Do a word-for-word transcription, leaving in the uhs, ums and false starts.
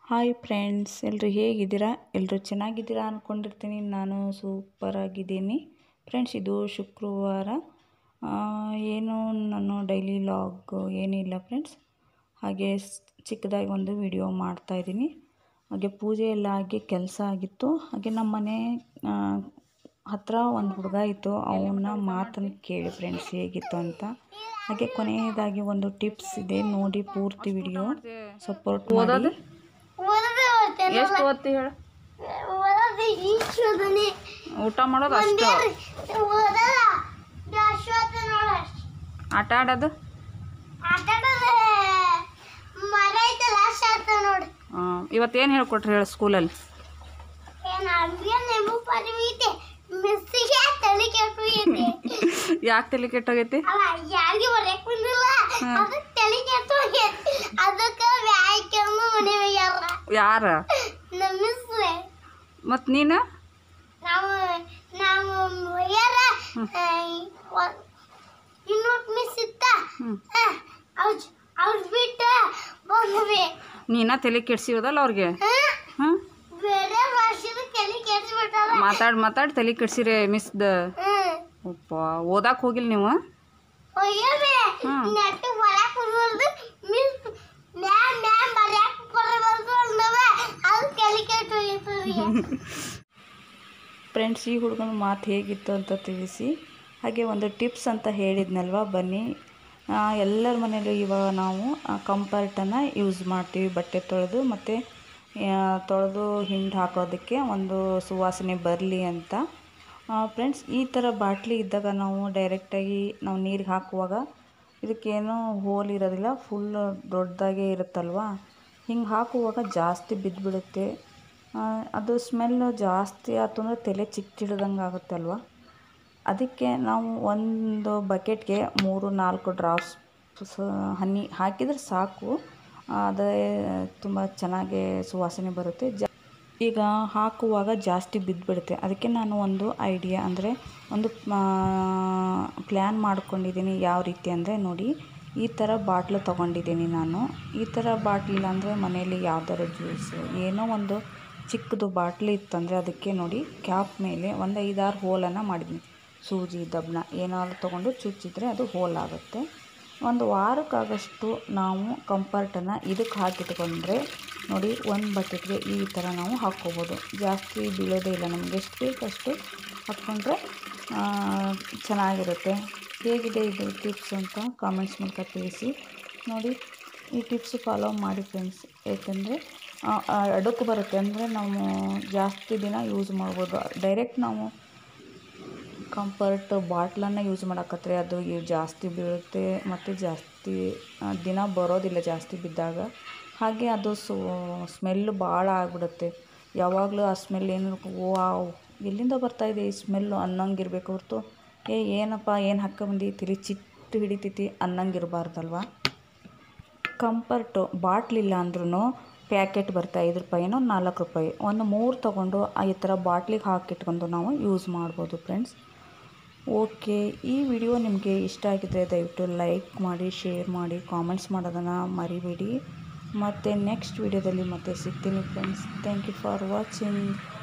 Hi friends, ಎಲ್ಲರೂ ಹೇಗಿದ್ದೀರಾ? ಎಲ್ಲರೂ ಚೆನ್ನಾಗಿದ್ದೀರಾ ಅಂದ್ಕೊಂಡಿರ್ತೀನಿ. ನಾನು ಸೂಪರಾಗಿದ್ದೀನಿ ಫ್ರೆಂಡ್ಸ್. ಇದು ಶುಕ್ರವಾರ, ಏನು ನಾನು ಡೈಲಿ ಲಾಗ್ ಏನಿಲ್ಲ ಫ್ರೆಂಡ್ಸ್. ಹಾಗೆ ಚಿಕ್ಕದಾಗಿ ಒಂದು ವಿಡಿಯೋ ಮಾಡ್ತಾಯಿದ್ದೀನಿ. ಹಾಗೆ ಪೂಜೆ ಎಲ್ಲ ಆಗಿ ಕೆಲಸ ಆಗಿತ್ತು. ಹಾಗೆ ನಮ್ಮ ಮನೆ ಹತ್ತಿರ ಒಂದು ಹುಡುಗ ಇತ್ತು, ಅವನ ಮಾತನ್ನು ಕೇಳಿ ಫ್ರೆಂಡ್ಸ್ ಹೇಗಿತ್ತು ಅಂತ. ಹಾಗೆ ಕೊನೆಯದಾಗಿ ಒಂದು ಟಿಪ್ಸ್ ಇದೆ, ನೋಡಿ ಪೂರ್ತಿ ವಿಡಿಯೋ ಸಪೋರ್ಟ್ ಮಾಡಿ. ಎಷ್ಟು ಓದ್ತಿ ಹೇಳು? ಊಟ ಮಾಡೋದು ಅಷ್ಟು, ಆಟ ಆಡೋದು, ಇವತ್ತೇನು ಹೇಳ್ಕೊಟ್ರಿ ಹೇಳು ಸ್ಕೂಲಲ್ಲಿ? ಯಾಕೆ ತಲೆ ಕೆಟ್ಟೋಗೈತಿ? ಯಾರ ಮತ್ ನೀನು? ನೀನ ತಲೆ ಕೆಡ್ಸಿರೋದಲ್ಲ ಅವ್ರಿಗೆ. ಹ್ಮ್ ಮಾತಾಡ್ ಮಾತಾಡಿ ತಲೆ ಕೆಡ್ಸಿರಿ ಮಿಸ್ದ. ಅಪ್ಪ ಓದಾಕ್ ಹೋಗಿಲ್ಲ ನೀವು? ಫ್ರೆಂಡ್ಸ್, ಈ ಹುಡುಗನ ಮಾತು ಹೇಗಿತ್ತು ಅಂತ ತಿಳಿಸಿ. ಹಾಗೆ ಒಂದು ಟಿಪ್ಸ್ ಅಂತ ಹೇಳಿದ್ನಲ್ವ, ಬನ್ನಿ. ಎಲ್ಲರ ಮನೇಲೂ ಇವಾಗ ನಾವು ಕಂಫರ್ಟನ್ನು ಯೂಸ್ ಮಾಡ್ತೀವಿ, ಬಟ್ಟೆ ತೊಳೆದು ಮತ್ತು ತೊಳೆದು ಹಿಂಡಿ ಹಾಕೋದಕ್ಕೆ ಒಂದು ಸುವಾಸನೆ ಬರಲಿ ಅಂತ. ಫ್ರೆಂಡ್ಸ್, ಈ ಥರ ಬಾಟ್ಲಿ ಇದ್ದಾಗ ನಾವು ಡೈರೆಕ್ಟಾಗಿ ನಾವು ನೀರಿಗೆ ಹಾಕುವಾಗ ಇದಕ್ಕೇನೂ ಹೋಲ್ ಇರೋದಿಲ್ಲ, ಫುಲ್ ದೊಡ್ಡದಾಗೇ ಇರುತ್ತಲ್ವ. ಹಿಂಗೆ ಹಾಕುವಾಗ ಜಾಸ್ತಿ ಬಿದ್ದುಬಿಡುತ್ತೆ. ಅದು ಸ್ಮೆಲ್ಲು ಜಾಸ್ತಿ ಆಯ್ತು ಅಂದರೆ ತಲೆ ಚಿಟ್ಟಿಡ್ದಂಗೆ ಆಗುತ್ತೆ ಅಲ್ವ. ಅದಕ್ಕೆ ನಾವು ಒಂದು ಬಕೆಟ್ಗೆ ಮೂರು ನಾಲ್ಕು ಡ್ರಾಪ್ಸ್ ಹನಿ ಹಾಕಿದರೆ ಸಾಕು, ಅದೇ ತುಂಬ ಚೆನ್ನಾಗಿ ಸುವಾಸನೆ ಬರುತ್ತೆ. ಜಾ ಈಗ ಹಾಕುವಾಗ ಜಾಸ್ತಿ ಬಿದ್ದುಬಿಡುತ್ತೆ. ಅದಕ್ಕೆ ನಾನು ಒಂದು ಐಡಿಯಾ ಅಂದರೆ ಒಂದು ಪ್ಲ್ಯಾನ್ ಮಾಡ್ಕೊಂಡಿದ್ದೀನಿ. ಯಾವ ರೀತಿ ಅಂದರೆ ನೋಡಿ, ಈ ಥರ ಬಾಟ್ಲು ತೊಗೊಂಡಿದ್ದೀನಿ ನಾನು. ಈ ಥರ ಬಾಟ್ಲಿಲ್ಲ ಅಂದರೆ ಮನೇಲಿ ಯಾವ್ದಾದ್ರು ಜ್ಯೂಸ್ ಏನೋ ಒಂದು ಚಿಕ್ಕದು ಬಾಟ್ಲಿ ಇತ್ತಂದರೆ ಅದಕ್ಕೆ ನೋಡಿ ಕ್ಯಾಪ್ ಮೇಲೆ ಒಂದು ಐದಾರು ಹೋಲನ್ನು ಮಾಡಿದ್ದೀನಿ. ಸೂಜಿ ದಬ್ಬನ ಏನಾದರೂ ತೊಗೊಂಡು ಚುಚ್ಚಿದ್ರೆ ಅದು ಹೋಲ್ ಆಗುತ್ತೆ. ಒಂದು ವಾರಕ್ಕಾಗಷ್ಟು ನಾವು ಕಂಫರ್ಟನ್ನು ಇದಕ್ಕೆ ಹಾಕಿಟ್ಕೊಂಡ್ರೆ ನೋಡಿ, ಒಂದು ಬಕೆಟ್ಗೆ ಈ ಥರ ನಾವು ಹಾಕ್ಕೋಬೋದು. ಜಾಸ್ತಿ ಬೀಳೋದೇ ಇಲ್ಲ, ನಮಗೆ ಎಷ್ಟು ಬೇಕಷ್ಟು ಹಾಕ್ಕೊಂಡ್ರೆ ಚೆನ್ನಾಗಿರುತ್ತೆ. ಹೇಗಿದೆ ಇದು ಟಿಪ್ಸ್ ಅಂತ ಕಾಮೆಂಟ್ಸ್ ಮೂಲಕ ತಿಳಿಸಿ. ನೋಡಿ, ಈ ಟಿಪ್ಸ್ ಫಾಲೋ ಮಾಡಿ ಫ್ರೆಂಡ್ಸ್, ಏಕೆಂದರೆ ಅಡುಕು ಬರುತ್ತೆ. ಅಂದರೆ ನಾವು ಜಾಸ್ತಿ ದಿನ ಯೂಸ್ ಮಾಡ್ಬೋದು. ಡೈರೆಕ್ಟ್ ನಾವು ಕಂಫರ್ಟ್ ಬಾಟ್ಲನ್ನು ಯೂಸ್ ಮಾಡೋಕತ್ರೆ ಅದು ಜಾಸ್ತಿ ಬೀಳುತ್ತೆ ಮತ್ತು ಜಾಸ್ತಿ ದಿನ ಬರೋದಿಲ್ಲ ಜಾಸ್ತಿ ಬಿದ್ದಾಗ. ಹಾಗೆ ಅದು ಸು ಸ್ಮೆಲ್ಲು ಭಾಳ ಆಗಿಬಿಡುತ್ತೆ. ಯಾವಾಗಲೂ ಆ ಸ್ಮೆಲ್ ಏನು ವಾವ್ ಎಲ್ಲಿಂದ ಬರ್ತಾಯಿದೆ ಈ ಸ್ಮೆಲ್ಲು ಅನ್ನಂಗಿರ್ಬೇಕು ಹೊರತು ಏ ಏನಪ್ಪ ಏನು ಹಾಕ್ಕೊಂಬಂದು ತಿಳಿ ಚಿಟ್ಟು ಹಿಡಿತೈತಿ ಅನ್ನಂಗಿರಬಾರ್ದಲ್ವ. ಕಂಫರ್ಟು ಬಾಟ್ಲಿಲ್ಲ ಅಂದ್ರೂ ಪ್ಯಾಕೆಟ್ ಬರುತ್ತೆ, ಐದು ರೂಪಾಯಿನೋ ನಾಲ್ಕು ರೂಪಾಯಿ, ಒಂದು ಮೂರು ತೊಗೊಂಡು ಈ ಥರ ಬಾಟ್ಲಿಗೆ ಹಾಕಿಟ್ಕೊಂಡು ನಾವು ಯೂಸ್ ಮಾಡ್ಬೋದು ಫ್ರೆಂಡ್ಸ್. ಓಕೆ, ಈ ವಿಡಿಯೋ ನಿಮಗೆ ಇಷ್ಟ ಆಗಿದ್ದರೆ ದಯವಿಟ್ಟು ಲೈಕ್ ಮಾಡಿ, ಶೇರ್ ಮಾಡಿ, ಕಾಮೆಂಟ್ಸ್ ಮಾಡೋದನ್ನು ಮರಿಬೇಡಿ. ಮತ್ತು ನೆಕ್ಸ್ಟ್ ವಿಡಿಯೋದಲ್ಲಿ ಮತ್ತೆ ಸಿಗ್ತೀನಿ friends. Thank you for watching.